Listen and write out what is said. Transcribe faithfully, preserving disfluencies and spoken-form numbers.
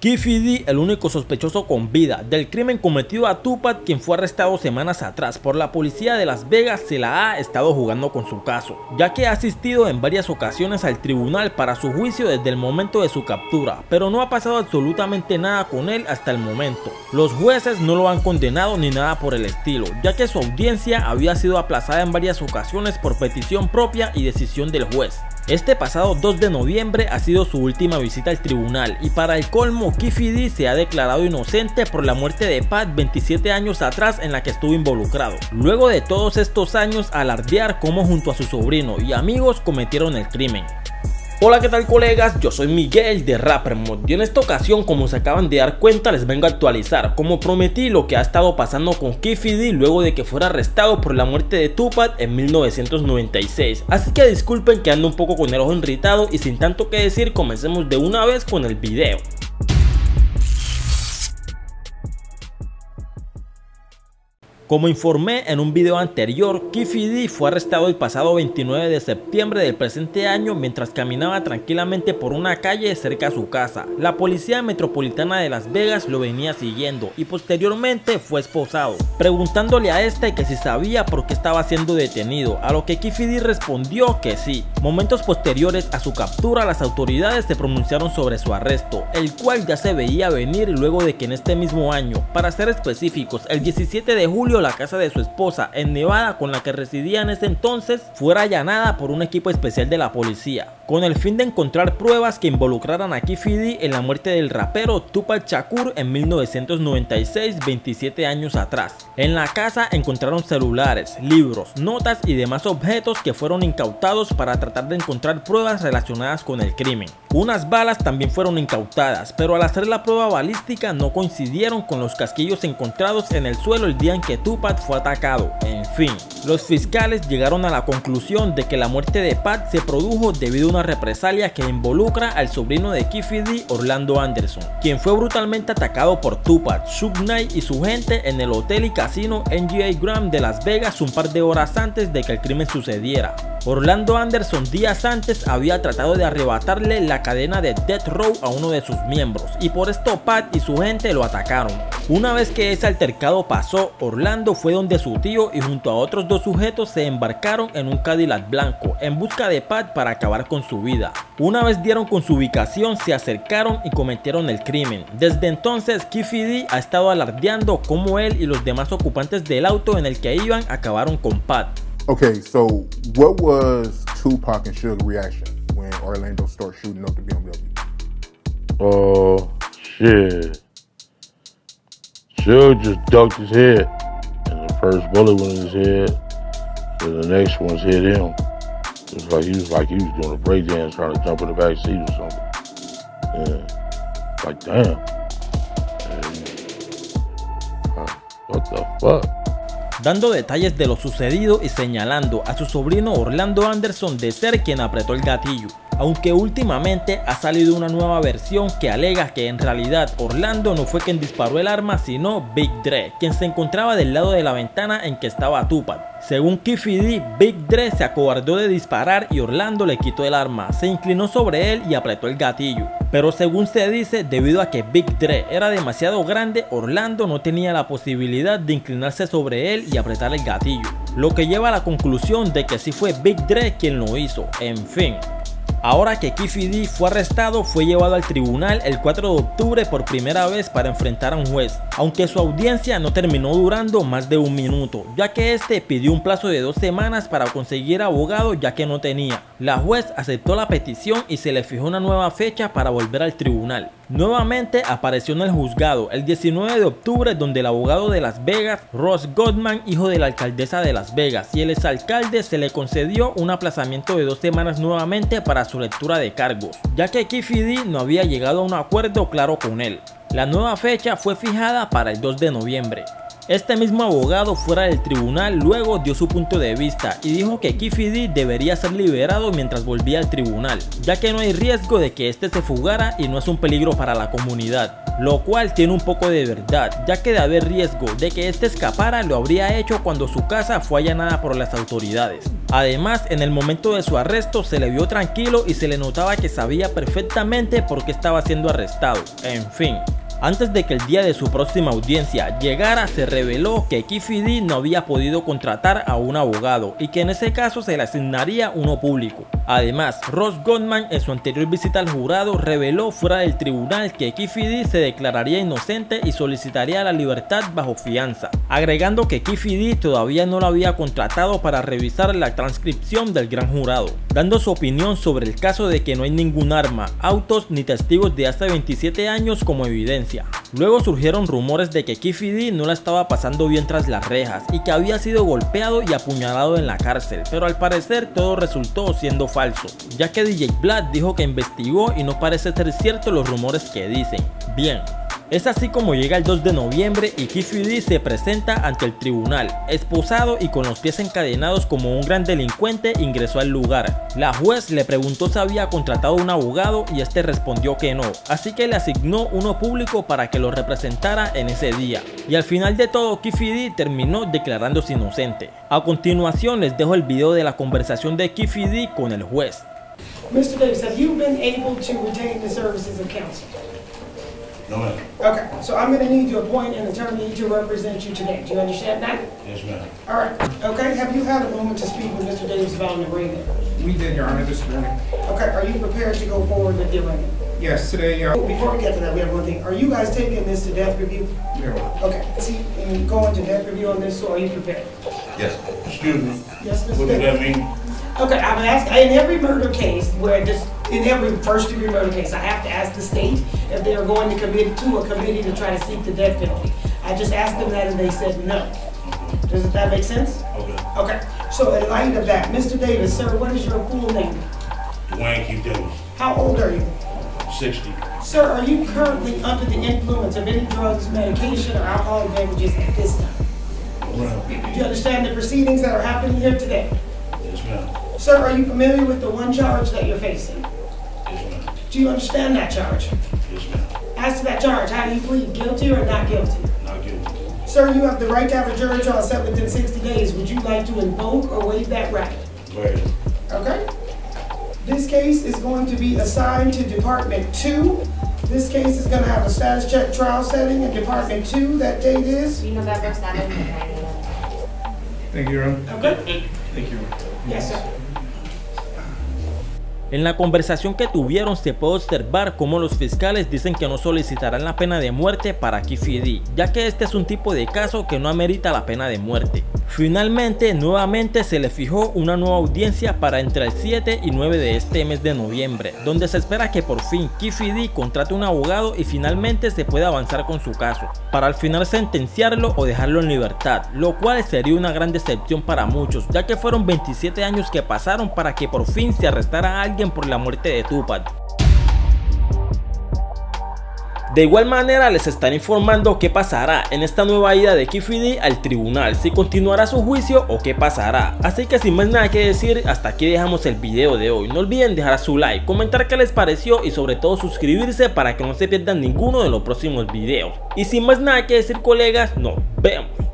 Keffe D, el único sospechoso con vida del crimen cometido a Tupac, quien fue arrestado semanas atrás por la policía de Las Vegas, se la ha estado jugando con su caso, ya que ha asistido en varias ocasiones al tribunal para su juicio desde el momento de su captura, pero no ha pasado absolutamente nada con él hasta el momento. Los jueces no lo han condenado ni nada por el estilo, ya que su audiencia había sido aplazada en varias ocasiones por petición propia y decisión del juez. Este pasado dos de noviembre ha sido su última visita al tribunal y para el colmo Keffe D se ha declarado inocente por la muerte de Pat veintisiete años atrás en la que estuvo involucrado, luego de todos estos años alardear cómo junto a su sobrino y amigos cometieron el crimen. Hola, ¿qué tal colegas? Yo soy Miguel de Rappermod y en esta ocasión, como se acaban de dar cuenta, les vengo a actualizar, como prometí, lo que ha estado pasando con Keffe D luego de que fuera arrestado por la muerte de Tupac en mil novecientos noventa y seis. Así que disculpen que ando un poco con el ojo irritado y sin tanto que decir, comencemos de una vez con el video. Como informé en un video anterior, Keffe D fue arrestado el pasado veintinueve de septiembre del presente año mientras caminaba tranquilamente por una calle cerca a su casa. La policía metropolitana de Las Vegas lo venía siguiendo y posteriormente fue esposado, preguntándole a este que si sabía por qué estaba siendo detenido, a lo que Keffe D respondió que sí. Momentos posteriores a su captura, las autoridades se pronunciaron sobre su arresto, el cual ya se veía venir luego de que en este mismo año, para ser específicos, el diecisiete de julio, la casa de su esposa en Nevada, con la que residía en ese entonces, fuera allanada por un equipo especial de la policía, con el fin de encontrar pruebas que involucraran a Keffe D en la muerte del rapero Tupac Shakur en mil novecientos noventa y seis, veintisiete años atrás. En la casa encontraron celulares, libros, notas y demás objetos que fueron incautados para tratar de encontrar pruebas relacionadas con el crimen. Unas balas también fueron incautadas, pero al hacer la prueba balística no coincidieron con los casquillos encontrados en el suelo el día en que Tupac fue atacado. En fin, los fiscales llegaron a la conclusión de que la muerte de Pat se produjo debido a una represalia que involucra al sobrino de Keffe D, Orlando Anderson, quien fue brutalmente atacado por Tupac, Suge Knight y su gente en el hotel y casino N G A Grand de Las Vegas un par de horas antes de que el crimen sucediera. Orlando Anderson días antes había tratado de arrebatarle la cadena de Death Row a uno de sus miembros y por esto Pat y su gente lo atacaron. Una vez que ese altercado pasó, Orlando fue donde su tío y junto a otros dos sujetos se embarcaron en un Cadillac blanco en busca de Pat para acabar con su vida. Una vez dieron con su ubicación, se acercaron y cometieron el crimen. Desde entonces Keffe D ha estado alardeando cómo él y los demás ocupantes del auto en el que iban acabaron con Pat. Okay, so what was Tupac and Suge's reaction when Orlando started shooting up the B M W? Oh, shit. Suge just ducked his head, and the first bullet went in his head, and the next one's hit him. It was like he was like he was doing a breakdance trying to jump in the back seat or something. Yeah. Like, damn. And, what the fuck? Dando detalles de lo sucedido y señalando a su sobrino Orlando Anderson de ser quien apretó el gatillo. Aunque últimamente ha salido una nueva versión que alega que en realidad Orlando no fue quien disparó el arma sino Big Dre, quien se encontraba del lado de la ventana en que estaba Tupac. Según Keffe D, Big Dre se acobardó de disparar y Orlando le quitó el arma, se inclinó sobre él y apretó el gatillo. Pero según se dice, debido a que Big Dre era demasiado grande, Orlando no tenía la posibilidad de inclinarse sobre él y apretar el gatillo, lo que lleva a la conclusión de que sí fue Big Dre quien lo hizo. En fin. Ahora que Keffe D fue arrestado, fue llevado al tribunal el cuatro de octubre por primera vez para enfrentar a un juez, aunque su audiencia no terminó durando más de un minuto, ya que este pidió un plazo de dos semanas para conseguir abogado ya que no tenía. La juez aceptó la petición y se le fijó una nueva fecha para volver al tribunal. Nuevamente apareció en el juzgado el diecinueve de octubre, donde el abogado de Las Vegas, Ross Goodman, hijo de la alcaldesa de Las Vegas y el exalcalde, se le concedió un aplazamiento de dos semanas nuevamente para su lectura de cargos, ya que Keffe D no había llegado a un acuerdo claro con él. La nueva fecha fue fijada para el dos de noviembre. Este mismo abogado fuera del tribunal luego dio su punto de vista y dijo que Keffe D debería ser liberado mientras volvía al tribunal, ya que no hay riesgo de que este se fugara y no es un peligro para la comunidad. lo cual tiene un poco de verdad, ya que de haber riesgo de que este escapara lo habría hecho cuando su casa fue allanada por las autoridades. Además, en el momento de su arresto se le vio tranquilo y se le notaba que sabía perfectamente por qué estaba siendo arrestado. En fin. Antes de que el día de su próxima audiencia llegara, se reveló que Keffe D no había podido contratar a un abogado y que en ese caso se le asignaría uno público. Además, Ross Goldman en su anterior visita al jurado reveló fuera del tribunal que Keffe D se declararía inocente y solicitaría la libertad bajo fianza, agregando que Keffe D todavía no lo había contratado para revisar la transcripción del gran jurado, dando su opinión sobre el caso de que no hay ningún arma, autos ni testigos de hace veintisiete años como evidencia. Luego surgieron rumores de que Keffe D no la estaba pasando bien tras las rejas y que había sido golpeado y apuñalado en la cárcel, pero al parecer todo resultó siendo falso, ya que D J Vlad dijo que investigó y no parece ser cierto los rumores que dicen. Bien. Es así como llega el dos de noviembre y Keffe D se presenta ante el tribunal, esposado y con los pies encadenados como un gran delincuente ingresó al lugar. La juez le preguntó si había contratado un abogado y este respondió que no, así que le asignó uno público para que lo representara en ese día. Y al final de todo, Keffe D terminó declarándose inocente. A continuación les dejo el video de la conversación de Keffe D con el juez. mister Davis, have you been able to retain the services of counsel? No, ma'am. Okay, so I'm going to need to appoint an attorney to represent you today. Do you understand that? Yes, ma'am. All right. Okay, have you had a moment to speak with mister Davis about an agreement? We did, Your Honor, this morning. Okay, are you prepared to go forward with the agreement? Yes, today, uh, Before we get to that, we have one thing. Are you guys taking this to death review? yeah. Okay, see, and going to death review on this, so are you prepared? Yes. Excuse me. Yes, What mister does that Davis? mean? Okay, I'm asking, in every murder case, where this, in every first degree murder case, I have to ask the state if they are going to commit to a committee to try to seek the death penalty. I just asked them that and they said no. Does that make sense? Okay. Okay, so in light of that, mister Davis, sir, what is your full name? Dwayne Keith Davis. How old are you? sixty. Sir, are you currently under the influence of any drugs, medication, or alcoholic beverages at this time? Ma'am. Do you understand the proceedings that are happening here today? Yes, ma'am. Sir, are you familiar with the one charge that you're facing? Yes, ma'am. Do you understand that charge? Yes, ma'am. As to that charge, how do you plead, guilty or not guilty? Not guilty. Sir, you have the right to have a jury trial set within sixty days. Would you like to invoke or waive that right? Go ahead. Okay? This case is going to be assigned to Department two. This case is going to have a status check trial setting in Department two. That date is? November seventh. Thank you, Your Honor. Okay? Thank you. Yes, sir. En la conversación que tuvieron se puede observar cómo los fiscales dicen que no solicitarán la pena de muerte para Keffe D, ya que este es un tipo de caso que no amerita la pena de muerte. Finalmente, nuevamente se le fijó una nueva audiencia para entre el siete y nueve de este mes de noviembre, donde se espera que por fin Keffe D contrate un abogado y finalmente se pueda avanzar con su caso, para al final sentenciarlo o dejarlo en libertad, lo cual sería una gran decepción para muchos, ya que fueron veintisiete años que pasaron para que por fin se arrestara a alguien por la muerte de Tupac. De igual manera les estaré informando qué pasará en esta nueva ida de Keffe D al tribunal, si continuará su juicio o qué pasará. Así que sin más nada que decir, hasta aquí dejamos el video de hoy. No olviden dejar su like, comentar qué les pareció y sobre todo suscribirse para que no se pierdan ninguno de los próximos videos. Y sin más nada que decir, colegas, nos vemos.